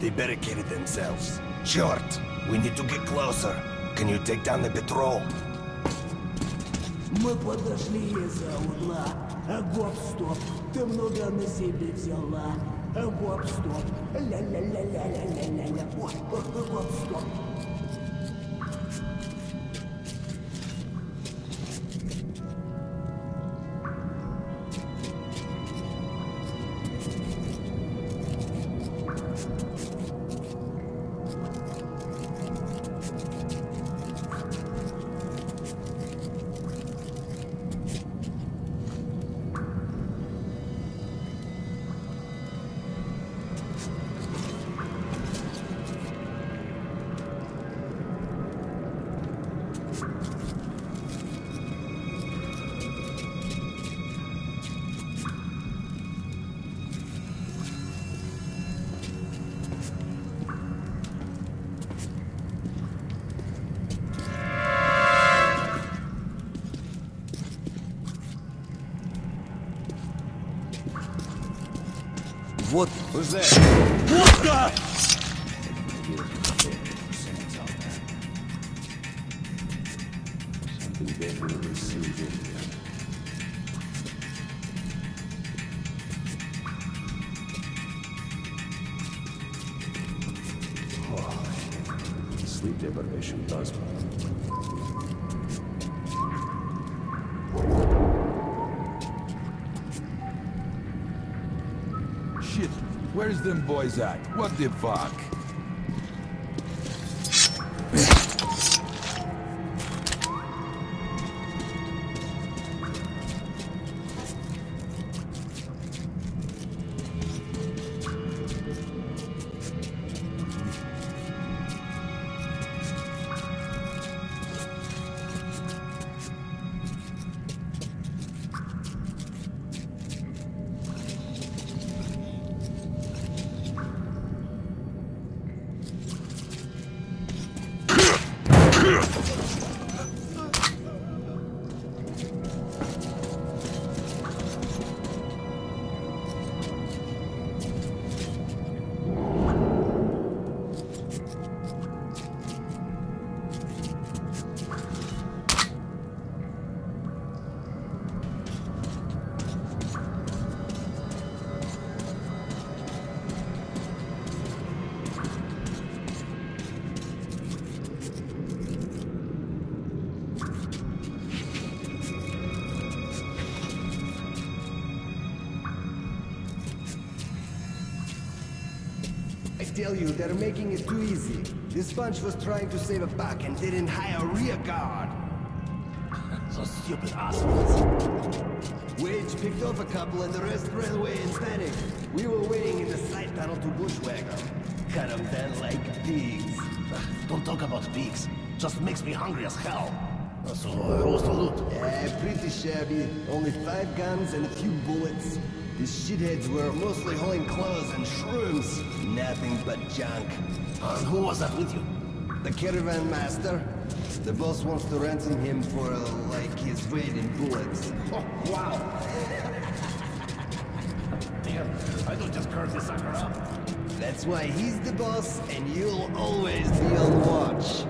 They barricaded themselves. Short, we need to get closer. Can you take down the patrol? Мы подошли из-за угла. Гоп-стоп, ты много на себе взяла. Гоп-стоп, ля-ля-ля-ля-ля-ля-ля-ля. Гоп-стоп. Вот. Who's there? What the? Something definitely sealed in here. Oh, sleep deprivation does. Shit, where's them boys at? What the fuck? I tell you, they're making it too easy. This bunch was trying to save a buck and didn't hire a rear guard. Those stupid assholes. Wage picked off a couple and the rest ran away in panic. We were waiting in the side tunnel to bushwhack them. Cut them down like pigs. Don't talk about pigs. Just makes me hungry as hell. So, what's the loot? Pretty shabby. Only 5 guns and a few bullets. These shitheads were mostly hauling clothes and shrooms. Nothing but junk. And who was that with you? The caravan master. The boss wants to ransom him for, like, his weight in bullets. Oh, wow. Damn, I don't just curse this sucker up. That's why he's the boss, and you'll always be on watch.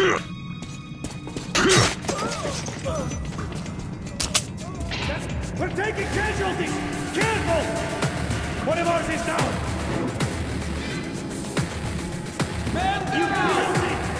We're taking casualties! Careful! One of ours is down! Man down!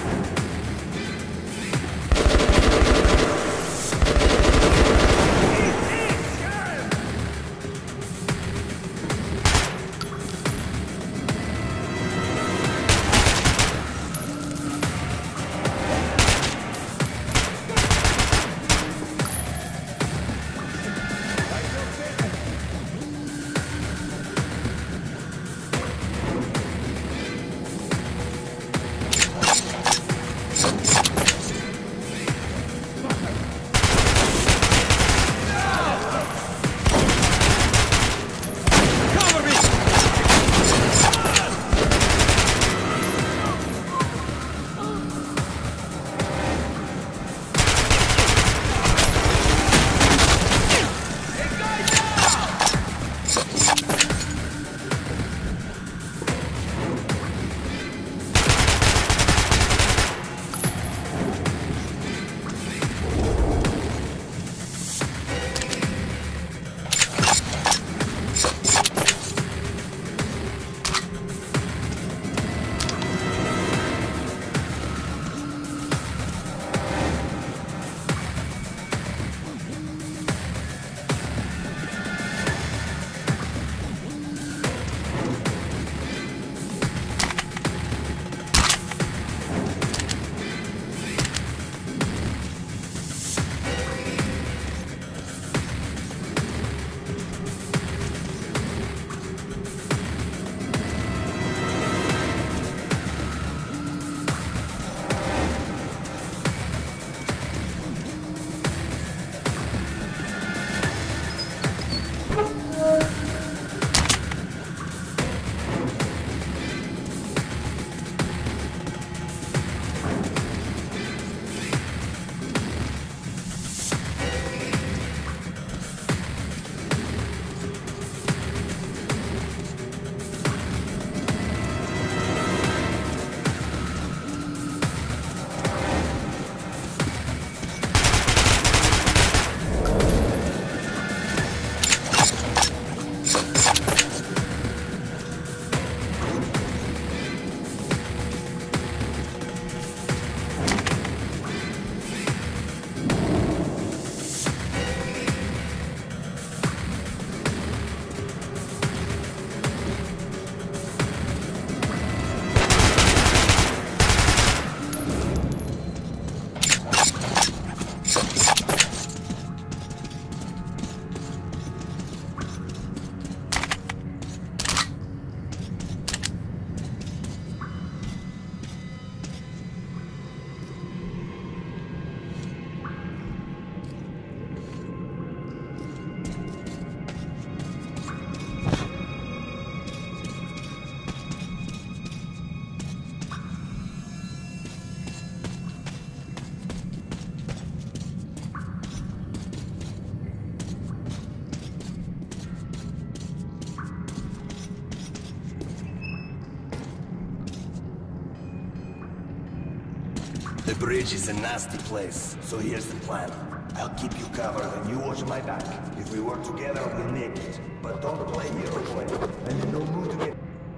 The bridge is a nasty place, so here's the plan. I'll keep you covered and you watch my back. If we work together, we'll make it. But don't play hero play. I'm in no mood to get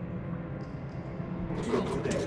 killed today.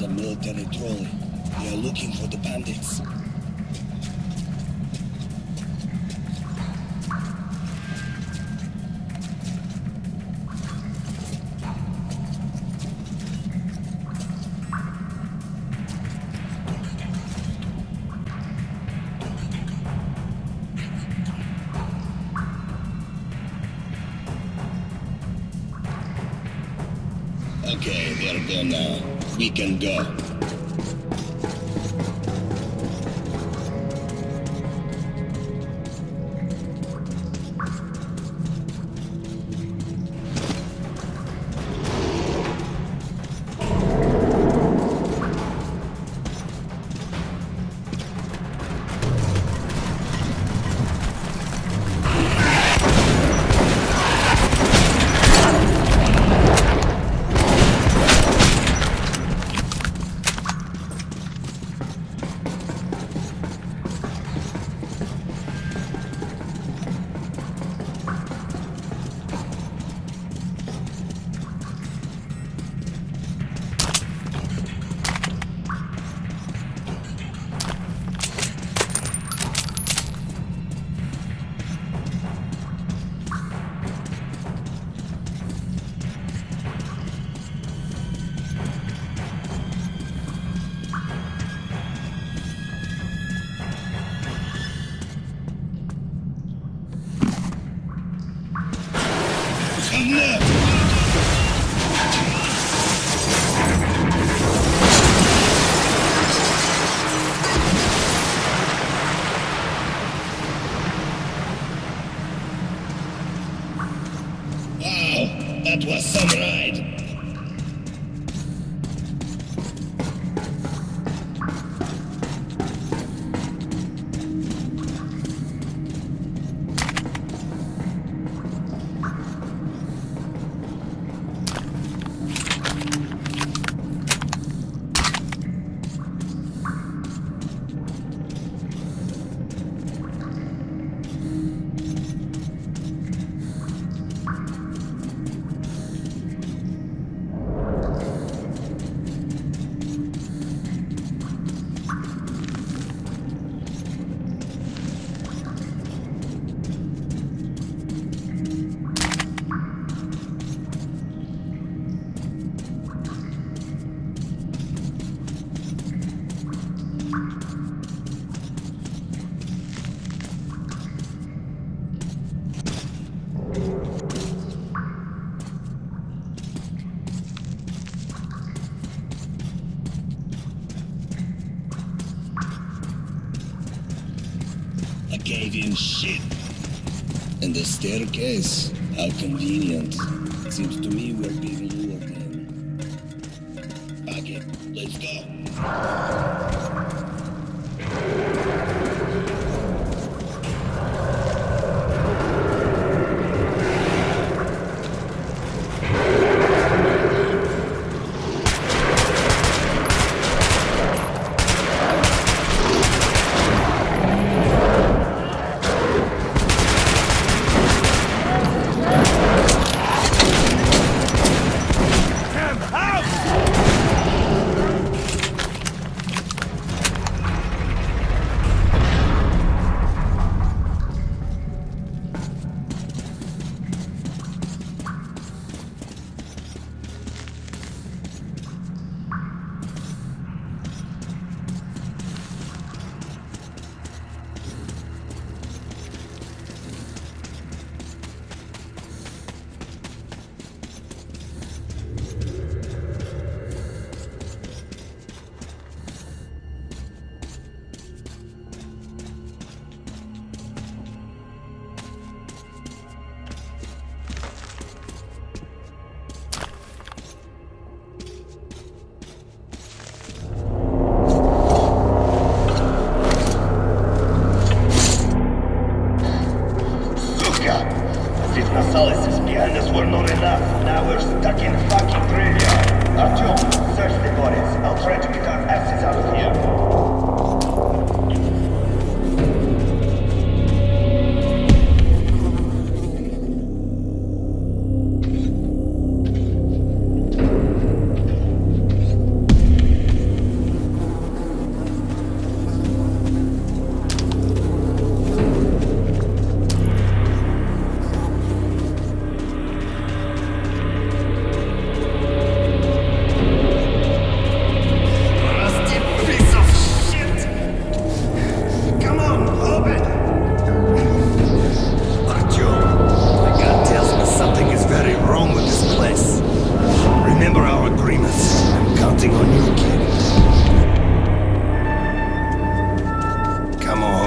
a military trolley. They are looking for the bandits. Okay, they're gone now. We can go. That was some ride. Cave in shit. And the staircase? How convenient. Seems to me we're being lured in. Back it. Let's go.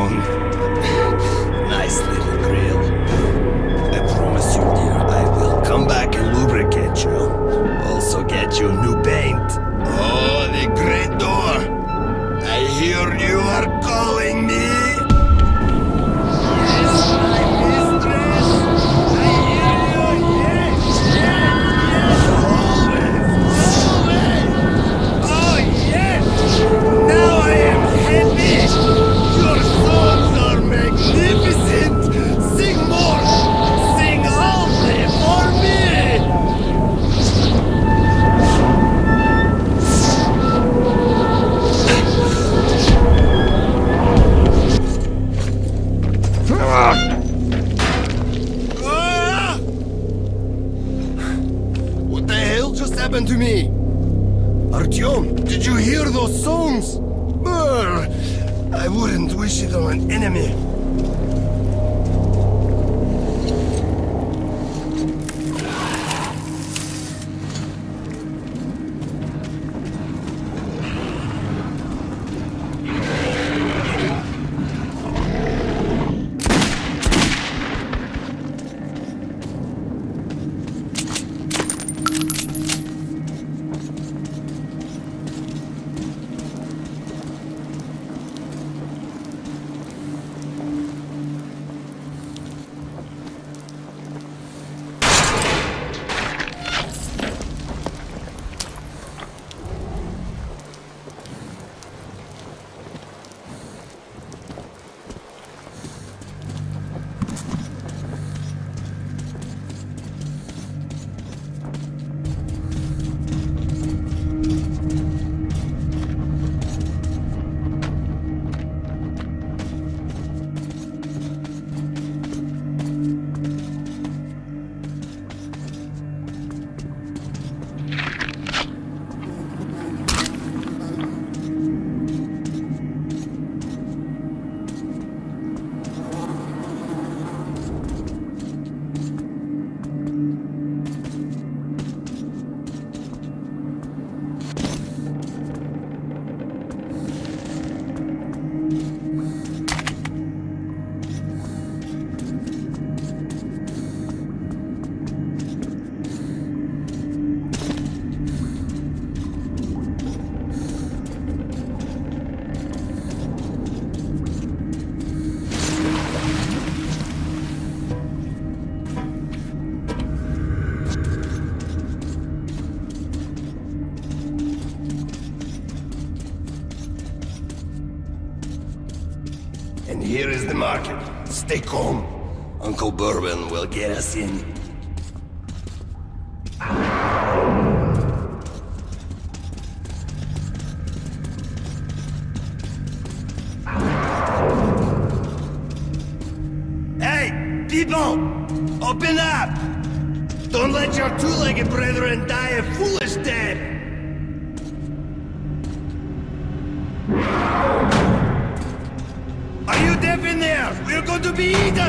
alone. Nice little grill. I promise you, dear, I will come back and lubricate you. Also get you new paint. Oh, the great door. I hear you are calling me. Yes, my mistress. I hear you. Yes, yes, yes. Always, always. Oh, yes. Now I am happy. Your songs are magnificent. Sing more. Sing all for me. What the hell just happened to me? Artyom, did you hear those songs? Brr, I wouldn't wish it on an enemy. And here is the market. Stay calm. Uncle Bourbon will get us in. Hey, people! Open up! Don't let your two-legged brethren die a foolish death! Are you deaf in there? We're going to be eaten!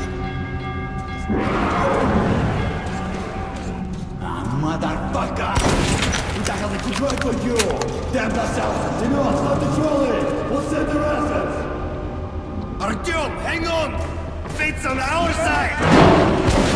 Motherfucker! Ударили куда you! Damn yourself! Вперед! Stop the trolley! We'll send the assets! Artyom, hang on! Fate's on our side!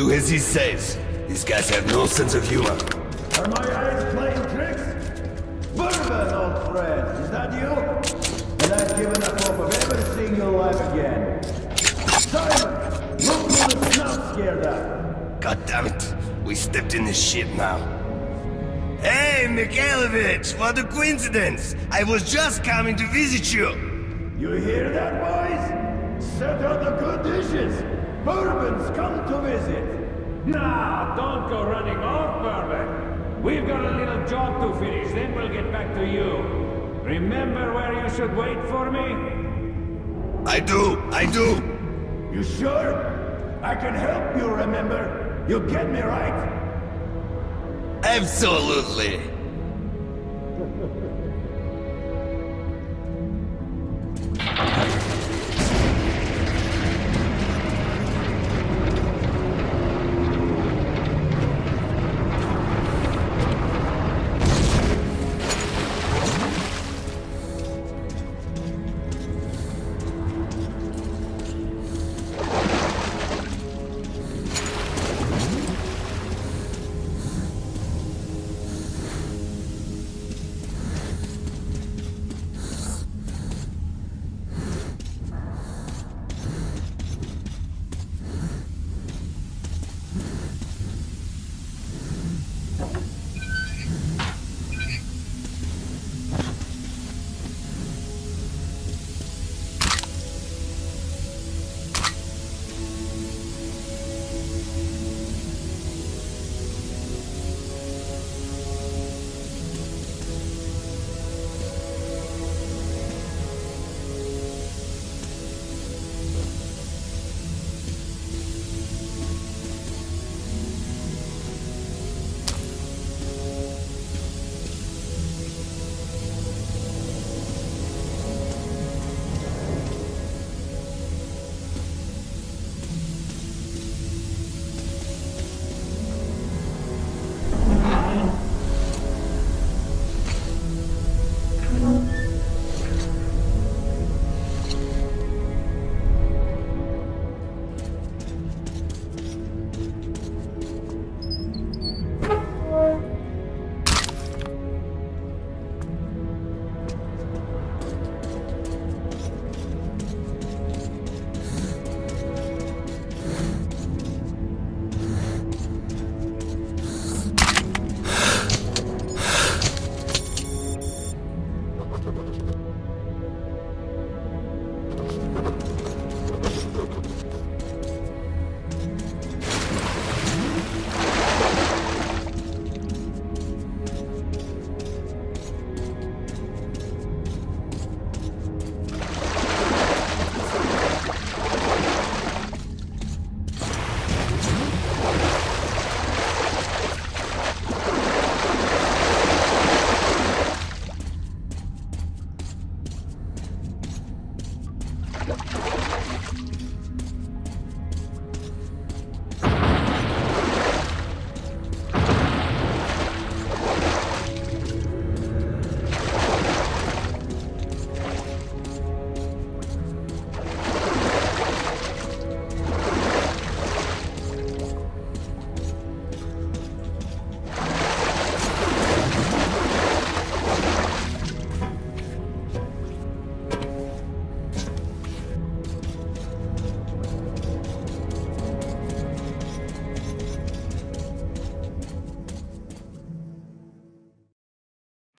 do as he says. These guys have no sense of humor. Are my eyes playing tricks? Bourbon, old friend, is that you? And I've given up hope of ever seeing you alive again. Simon, look who the snout scared up. God damn it. We stepped in this shit now. Hey, Mikhailovich, what a coincidence! I was just coming to visit you. You hear that, boys? Set out the good dishes. Bourbon's come to visit. Nah, don't go running off, Bourbon. We've got a little job to finish, then we'll get back to you. Remember where you should wait for me? I do. You sure? I can help you remember. You get me right? Absolutely.